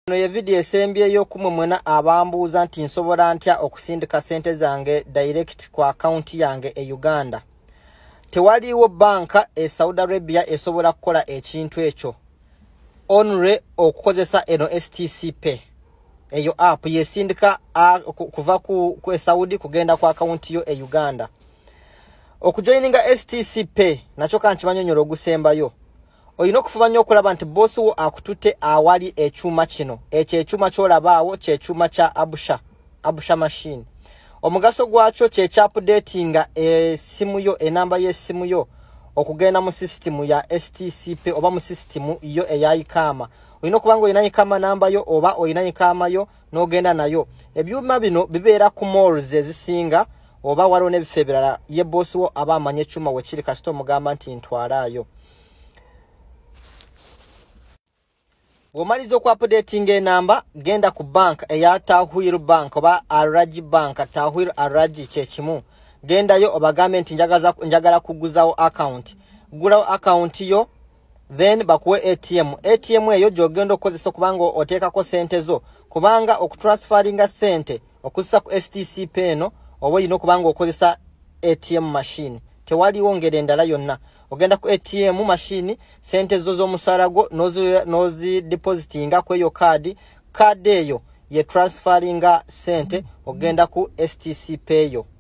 No ye video esembye yo kumwe mwena abambuuza nti nsobola ntya okusindika sente zange direct kwa account yange e Uganda. Tewaliwo banka e Saudi Arabia esobola kukola ekintu ekyo. Onre okukozesa eno STC PAY. Eyo app yesindika kuva ku Saudi kugenda kwa account yo e Uganda. Okujoininga STC PAY nacho kanchimanyonyolo ogusembayo. Oyino kufuba nnyo okulaba nti boss wo akutute awali ekyuma kino. Ekyo ekyuma kyolabaawo kye kyuma kya Abusha machine. Omugaso gwakyo kye kya updatinga esimu yo enamba y'essimu yo okugenda mu system ya STC PAY oba mu system yo eyayikama. Oyino kubanga oyina yikama namba yo oba oyina yikama yo n'ogenda nayo. Ebyuma bino bibeera ku malls ezisinga oba waliwo n'ebifo ebirala ye boss wo aba amanye ekyuma we kiri kasito mugamba nti ntwalaayo. Bw'omaliza oku updating enamba genda ku bank eya Tahwil Bank oba Araji Bank. Tahwil Araji kye kimu. Gendayo obagambe nti njagala kuguzawo account. Gulawo account yo then bakuwe ATM. ATM eyo gy'ogenda okukozesa kubanga oteekako sente zo. Kubanga okutransferinga sente okussa ku STC PAY eno oba oyina okubanga okozesa ATM machine. Tewaliwo ngeri endala yonna. Ogenda ku ATM machine sente zo z'omusaala gwo nozi depositinga ku eyo card eyo ye transferinga sente ogenda ku STC PAY yo.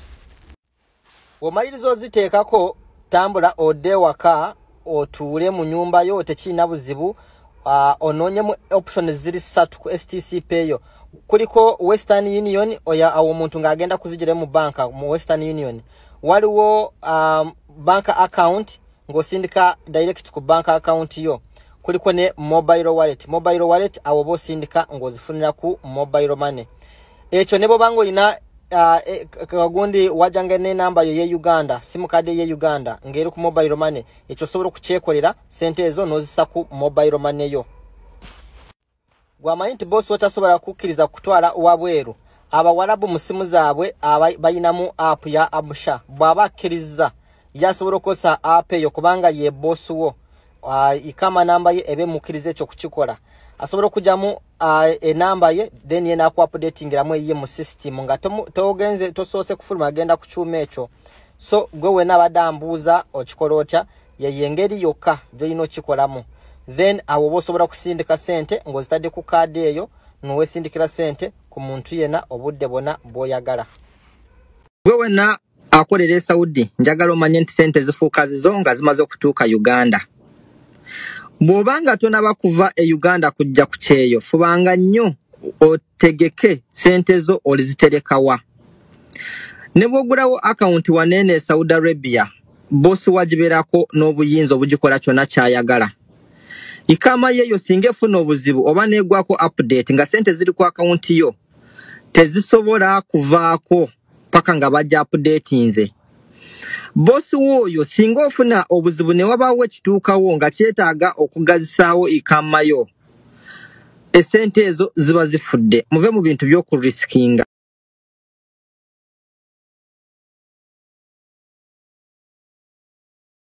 Omalirizo ziteekako tambula ode waka otuule mu nyumba yo tekina buzibu ononye mu options ziri 3 ku STC PAY yo. Kuliko Western Union oya awo omuntu ng'agenda kuzijira mu banka mu Western Union. Waliwo bank account ng'osindika direct ku bank account yo. Kuliko ne mobile wallet. Mobile wallet awo bosindika ng'ozifunira ku mobile money. Ekyo nebo bango ina kagundi wajange ne namba yo ye Uganda, simu card ye Uganda ngeri ku mobile money. Ekyo sobola kukyekolera sente ezo nozisa ku mobile money yo. Gwamanyi nti boss watasobola kukkiriza kutwala wabweru. Abawarabu mu simu zaabwe bayinamu app ya Abusha. Bw'aba akkiriza yasobola okukozesa app eyo kubanga ye boss wo ikama namba ye ebe mukkiriza ekyo kukikola. Asobola okujamu enamba ye then yena ku updatingiramu ye mu system nga togenze tosoose kufuluma agenda ku kyuma ekyo. So gwe wena abadambuuza okikola otya ye engeri yokka gy'olina okikolamu. Then awo bosobola kusindika sente ng'ozitadde ku card eyo n'owesindikira sente ku muntu yena obudde bona bw'oyagala. Gwe wena akolera Saudi njagala omanye nti sente zifuuka zizo nga zimaze okutuuka Uganda. Bw'obanga tonaba kuva e Uganda kujja ku kyeyo fubanga nnyo otegeke sente zo oliziterekawa. Ne bw'ogulawo account wanene e Saudi Arabia boss wagibeerako n'obuyinza obugikola kyonna ky'ayagala. Ikama yeyo singa efuna obuzibu oba negwako update nga sente ziri ku account yo tezisobola kuvaako paka nga bajja updatinze. Boss woyo singa ofuna obuzibu ne wabaawo ekituukawo nga kyetaaga okugazisaawo ikama yo esente ezo ziba zifudde. Muve mu bintu by'okuriskinga.